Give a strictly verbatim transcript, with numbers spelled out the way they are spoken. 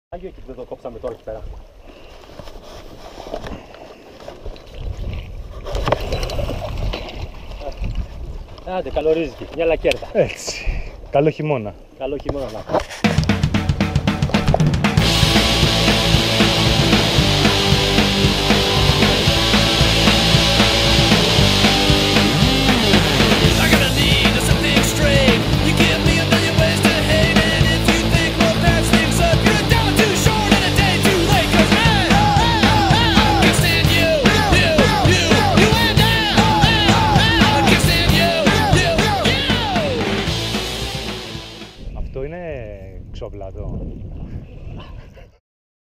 Άγιο εκεί που δεν το κόψαμε τώρα εκεί πέρα. Άντε, καλορίζικη, μια λακέρτα. Έτσι. Καλό χειμώνα. Καλό χειμώνα να. Αυτό είναι ξόπλατο.